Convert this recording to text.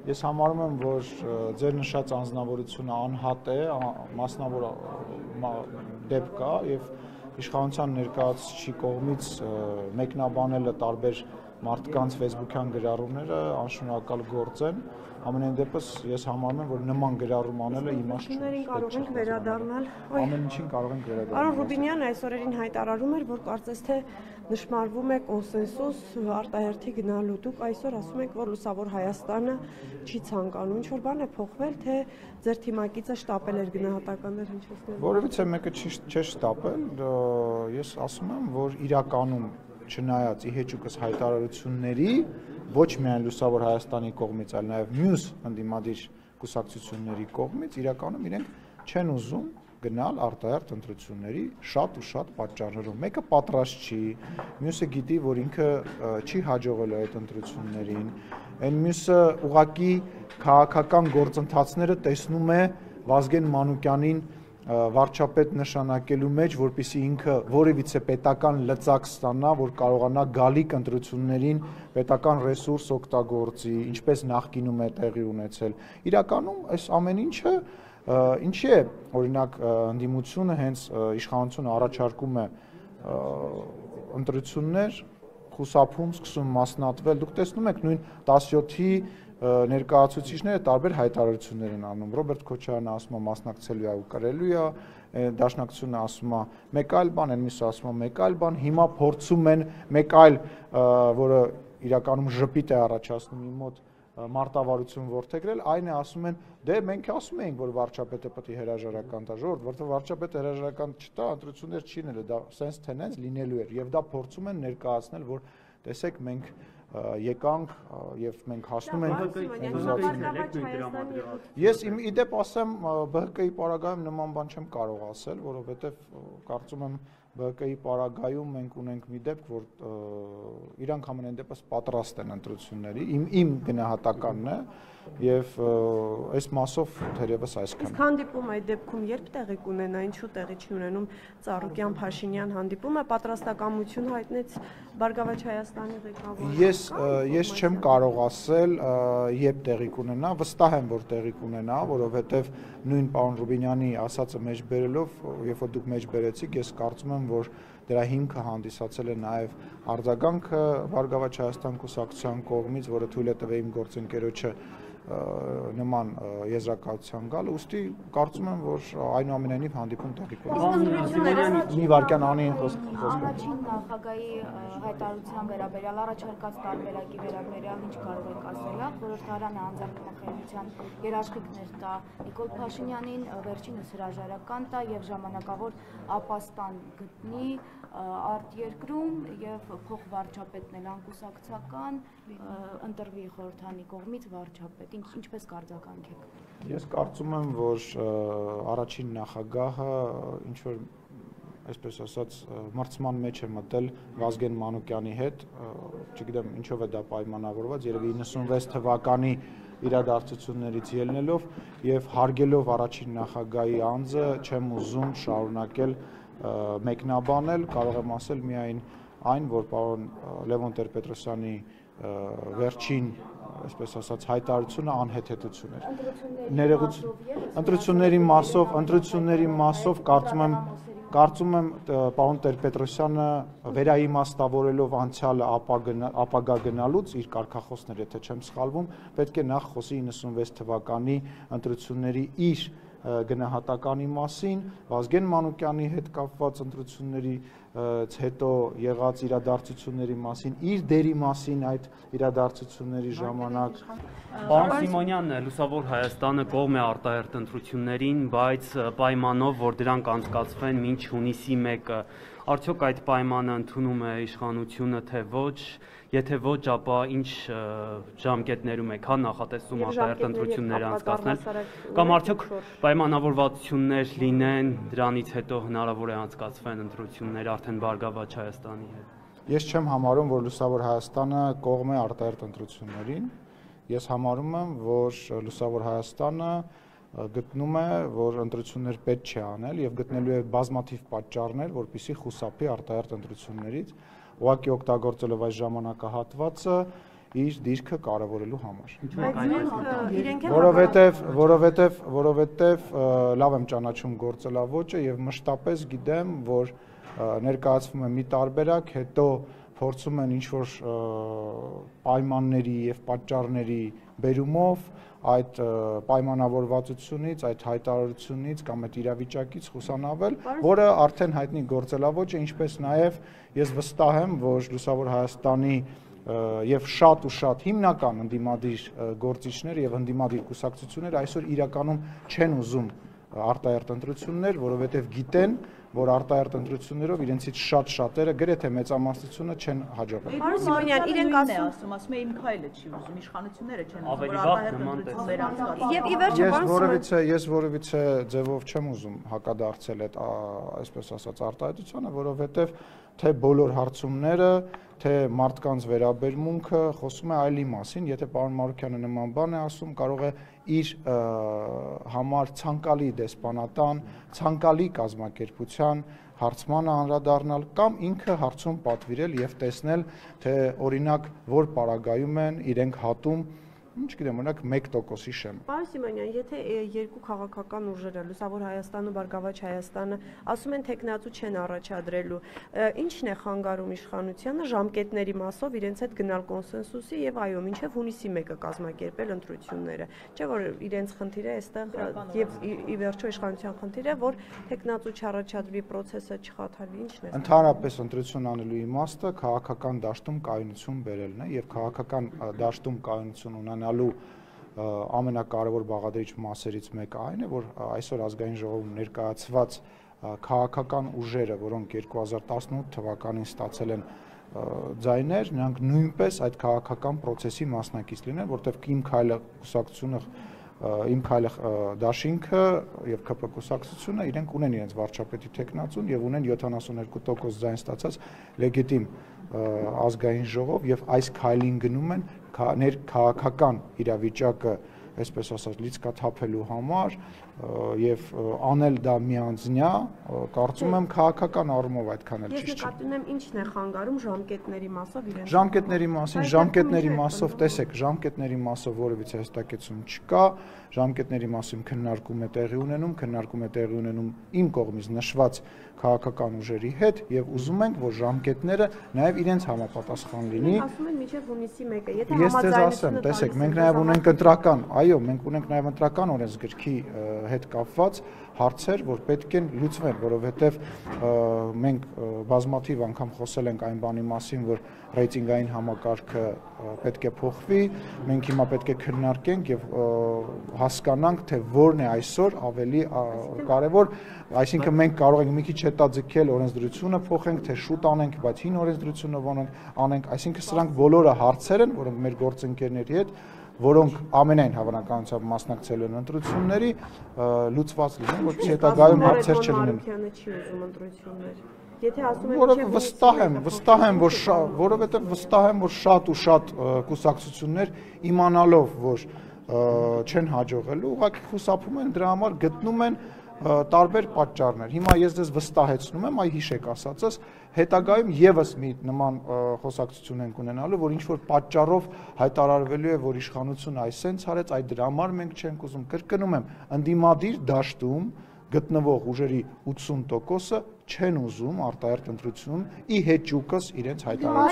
Ես համարում եմ, որ ձեր նշած անձնավորությունը անհատ է, մասնավոր դեպք կա եւ իշխանության ներկայացուցիչի կողմից մեկնաբանելը տարբեր մարդկանց Facebook-յան գրառումները անշնորհակալ գործ են։ Ամենայն դեպս ես համարում եմ, որ նման գրառում անելը իմաստ չէ։ Կարող ենք վերադառնալ։ Ամեն ինչին կարող ենք վերադառնալ։ Պարոն Ռուբինյանը այսօրերին հայտարարում էր, որ կարծես թե նշмарվում է կոնսենսուս արտահերթի գնալու։ Դուք այսօր ասում եք, որ Լուսավոր Հայաստանը չի ցանկանում։ Ինչ որ բան է փոխվել, թե ձեր թիմակիցը շտապել էր գնահատականներ հնչեցնել։ Որևիցե մեկը չէ շտապել, ես ասում եմ, որ իրականում չնայած իհեճուկս հայտարարությունների ոչ միայն Լուսավոր Հայաստանի կողմից, այլ նաև մյուս ընդդիմադիր կուսակցությունների կողմից իրականում իրենք չեն ուզում գնալ արտահերթ ընտրությունների շատ ու շատ պատճառներով։ Մեկը պատրաստ չի, մյուսը գիտի, որ ինքը չի հաջողելու այդ ընտրություններին, այն մյուսը ուղղակի քաղաքական գործընթացները տեսնում է Վազգեն Մանուկյանին վարչապետ նշանակելու մեջ, որպեսզի ինքը որևիցե պետական լծակ ստանա, որ կարողանա գալիք ընտրություններին պետական ռեսուրս օգտագործի, ինչպես նախկինում է տեղի ունեցել։ Իրականում այս ամեն ինչը ինչի է, օրինակ, ընդդիմությունը հենց իշխանությունը առաջարկում է ընտրություններ, խուսափում սկսում մասնատվել։ Դուք տեսնում եք նույն 17-ի ներկայացուցիչները տարբեր հայտարարություններ են անում։ Ռոբերտ Քոչարյանը ասում է մասնակցելու է ու կրելու է, Դաշնակցությունը ասում է մեկ այլ բան, այնմիսը ասում է մեկ այլ բան, հիմա փորձում են մեկ այլ, որը իրականում ժպիտ է առաջացնում իմ մոտ մարտավարություն որդեգրել, այն է ասում են, դե մենք ասում էինք, որ վարչապետը պետք է հրաժարական տա, ժողովուրդ, որտեղ վարչապետը հրաժարական չտա, ընտրություններ չի լինելու, դա sense tenence լինելու էր, եւ դա փորձում են ներկայացնել, որ տեսեք մենք եկանք եւ մենք հասնում ենք Ես իդեպ ասեմ ԲՀԿ-ի պարագայում նման բան չեմ կարող ասել, որովհետեւ կարծում եմ ԲՀԿ-ի պարագայում մենք ունենք մի դեպք, որ իրանք ամենայն դեպս պատրաստ են ընտրությունների, իմ գնահատականն է եւ այս մասով թերևս այսքան։ Իսկ հանդիպումը այդ դեպքում երբ տեղի կունենա, ինչու տեղի չի ունենում Ծառուկյան Փաշինյան հանդիպումը, պատրաստակամություն հայտնեց Բարգավաճ Հայաստանի ղեկավարը։ Ես չեմ կարող ասել, երբ տեղի կունենա, վստահ եմ, որ տեղի կունենա, որովհետեւ նույն պարոն Ռուբինյանի ասածը մեջ բերելով, երբ որ դուք մեջ բերեցիք, ես կարծում եմ, որ դրա հիմքը հանդիսացել է նաև արձագանքը Բարգավաճ Հայաստան կուսակցության կողմից, որը թույլ է տվել իմ գործընկերոջը նման եզրակացության գալ, ուստի կարծում եմ, որ այնուամենայնիվ հանդիպում տեղի կունենա։ Մի վարքյան անին խոսքը։ Առաջին նախագահի հայտարարության վերաբերյալ առաջարկած տարբերակի վերաբերյալ ինչ կարող եք ասել, խորհրդարանը անձնախախտության երաշխիքներ տա Նիկոլ Փաշինյանին, վերջինս հրաժարական տա եւ ժամանակավոր ապաստան գտնի արտերկրում եւ փոխվարչապետն էլ անկուսակցական ընտրվի խորհրդանի կողմից վարչապետ, ինչպես կարձականք եք։ Ես կարծում եմ, որ առաջին նախագահը ինչ որ այսպես ասած մրցման մեջ է մտել Վազգեն Մանուկյանի հետ, չգիտեմ ինչով է դա պայմանավորված, երևի 96 թվականի իրադարձություններից ելնելով եւ հարգելով առաջին նախագահի անձը չեմ ուզում շարունակել մեկնաբանել, կարող եմ ասել միայն այն, որ պարոն Լևոն Տեր-Պետրոսյանի վերջին, այսպես ասած, հայտարարությունը անհեթեթություն էր։ Ընտրությունների մասով կարծում եմ պարոն Տեր-Պետրոսյանը վերաիմաստավորելով անցյալը ապագա գնալուց իր կարգախոսներ, եթե չեմ սխալվում, պետք է նախ խոսի 96 թվականի ընտրությունների իր գնահատականի մասին, Վազգեն Մանուկյանի հետ կապված ընտրություններից հետո եղած իրադարձությունների մասին, իր դերի մասին այդ իրադարձությունների ժամանակ։ Պարոն Սիմոնյան, Լուսավոր Հայաստանը կողմ է արտահերթ ընտրություններին, բայց պայմանով, որ դրանք անցկացվեն մինչ հունիսի 1-ը, արդյոք այդ պայմանը ընդունում է իշխանությունը, թե ոչ, եթե ոչ, ապա ինչ ժամկետներում եք նախատեսում արտահերթ ընտրություններ անցկացնել, կամ արդյոք պայմանավորվածություններ լինեն, դրանից հետո հնարավոր է անցկացվեն ընտրություններ արդեն Բարգավաճ Հայաստանի հետ։ Ես չեմ համարում, որ Լուսավոր Հայաստանը կողմ է արտահերթ ընտրություններին, ես համարում եմ, որ Լուսավոր Հայաստանը գտնում է, որ ընտրություններ պետք չէ անել եւ գտնելու է բազմաթիվ պատճառներ, որպեսզի խուսափի արտահերթ ընտրություններից, ուղղակի օգտագործելով այս ժամանակահատվածը իր դիրքը կարևորելու համար։ Որովհետև լավ եմ ճանաչում գործելավոճը եւ մշտապես գիտեմ, որ ներկայացվում է մի տարբերակ, հետո փորձում են ինչ-որ պայմանների եւ պատճառների բերումով այդ պայմանավորվածությունից, այդ հայտարարությունից կամ այդ իրավիճակից խուսանավել, որը արդեն հայտնի գործելավոճ է, ինչպես նաեւ ես վստահ եմ, որ Լուսավոր Հայաստանի եւ շատ հիմնական ընդդիմադիր գործիչներ եւ ընդդիմադիր կուսակցություններ այսօր իրականում չեն ուզում արտահերթ ընտրություններ, որովհետեւ գիտեն, որ արտահերթ ընտրություններով իրենցից շատերը գրեթե մեծամասնությունը չեն հաջողել։ Պարոն Սիմոնյան, իրենք ասում է իմ քայլը չի ուզում, իշխանությունները չեն ուզում արտահերթ ընտրություններ անցկացնել։ Եվ ի վերջո ես որևիցե ձևով չեմ ուզում հակադարձել այդ այսպես ասած արտահայտությանը, որովհետև թե բոլոր հարցումները, թե մարդկանց վերաբերմունքը խոսում է այլի մասին, եթե պարոն Մարուկյանը նման բան է ասում, կարող է իր համար ցանկալի դեսպանատան, ցանկալի կազմակերպության հարցմանը անդրադառնալ կամ ինքը հարցում պատվիրել եւ տեսնել, թե օրինակ որ պարագայում են իրենք հատում Չգիտեմ, օրինակ 1%-ի շեմ։ Պարոն Սիմոնյան, եթե երկու քաղաքական ուժերը, Լուսավոր Հայաստանը ու Բարգավաճ Հայաստանը, ասում են տեխնացու չեն առաջադրելու, ի՞նչն է խանգարում իշխանությանը ժամկետների մասով իրենց հետ գնալ կոնսենսուսի եւ այո, մինչեւ հունիսի 1-ը կազմակերպել ընտրությունները։ Չէ՞ որ իրենց խնդիրը այստեղ եւ ի վերջո իշխանության խնդիրը, որ տեխնացու չառաջադրվի, process-ը չխաթարվի, ի՞նչն է։ Ընդհանրապես ընտրություն անելու իմաստը քաղաքական դաշտում կայունություն բերելն է եւ քաղաքական դաշտում կայունություն ունենալու ամենակարևոր բաղադրիչ մասերից մեկը այն է, որ այսօր ազգային ժողովում ներկայացված քաղաքական ուժերը, որոնք 2018 թվականին ստացել են ձայներ, նրանք նույնպես այդ քաղաքական process-ի մասնակից լինեն, որտեղ Իմ քայլը կուսակցությունը Իմ քայլը դաշինքը եւ ԿՊ կուսակցությունը իրենք ունեն իրենց վարչապետի տեխնացուն եւ ունեն 72% ձայն ստացած լեգիտիմ ազգային ժողով եւ այս քայլին գնում են քաղաքական իրավիճակը այսպես ասած լիցքաթափելու համար եւ անել դա միանձնյա կարծում եմ քաղաքական առումով այդքան էլ ճիշտ չէ։ Ես նկատում եմ ինչն է խանգարում ժամկետների մասով իրենց։ Ժամկետների մասով տեսեք, ժամկետների մասով որևիցե հստակեցում չկա, ժամկետների մասին քննարկում է տեղի ունենում իմ կողմից նշված քաղաքական ուժերի հետ եւ ուզում ենք, որ ժամկետները նաեւ իրենց համապատասխան լինի։ Ասում են մինչեւ հունիսի 1-ը, եթե Ես ձեզ ասեմ, տեսեք, մենք նաեւ ունենք ընտրական, այո, մենք ունենք նաեւ ընտրական օրենսգրքի հետ կապված հարցեր, որ պետք են լուծվեն, որովհետև մենք բազմաթիվ անգամ խոսել ենք այն բանի մասին, որ ռեյտինգային համակարգը պետք է փոխվի, մենք հիմա պետք է քննարկենք եւ հասկանանք, թե որն է այսօր ավելի կարևոր, այսինքն մենք կարող ենք մի քիչ հետաձգել օրենսդրությունը փոխենք, թե շուտ անենք, բայց հին օրենսդրությունը անենք, այսինքն սրանք բոլորը հարցեր են, որոնք մեր գործընկերների հետ որոնք ամենայն հավանականությամբ մասնակցելու են ընտրությունների լուծված լինեն, որպեսզի հետագայում հարցեր չլինեն։ Եթե ասում եք որովհետև վստահ եմ, որ շատ կուսակցություններ իմանալով, որ չեն հաջողելու, ուղղակի խուսափում են դրա համար գտնում են տարբեր պատճառներ։ Հիմա ես ձեզ վստահեցնում եմ, այ հիշեք ասածս, հետագայում եւս մի նման խոսակցություն ենք ունենալու, որ ինչ որ պատճառով հայտարարվելու է, որ իշխանությունը այսենց արեց, այ դրա համար մենք չենք ուզում, կրկնում եմ, ընդդիմադիր դաշտում գտնվող ուժերի 80%-ը չեն ուզում արտահերթ ընտրություն ի հեճուկս իրենց հայտարարության